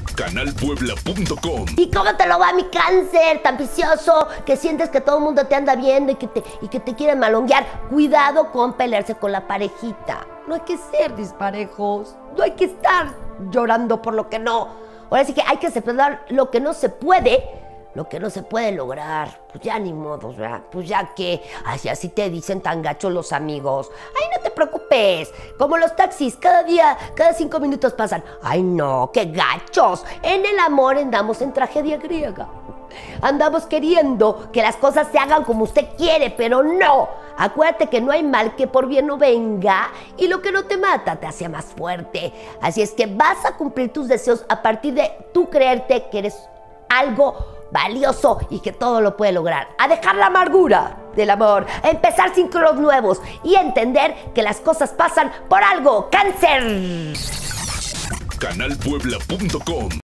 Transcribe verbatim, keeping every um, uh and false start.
canal puebla punto com. ¿Y cómo te lo va mi cáncer tan vicioso que sientes que todo el mundo te anda viendo y que te, y que te quieren malonguear? Cuidado con pelearse con la parejita. No hay que ser disparejos, no hay que estar llorando por lo que no. Ahora sí que hay que aceptar lo que no se puede, lo que no se puede lograr. Pues ya ni modo, ¿verdad? Pues ya que así, así te dicen tan gachos los amigos. Ay, no te preocupes. Como los taxis, cada día, cada cinco minutos pasan. Ay, no, qué gachos. En el amor andamos en tragedia griega. Andamos queriendo que las cosas se hagan como usted quiere, pero no. Acuérdate que no hay mal que por bien no venga y lo que no te mata te hace más fuerte. Así es que vas a cumplir tus deseos a partir de tú creerte que eres algo valioso y que todo lo puede lograr. A dejar la amargura del amor, a empezar ciclos nuevos y a entender que las cosas pasan por algo. ¡Cáncer! canal puebla punto com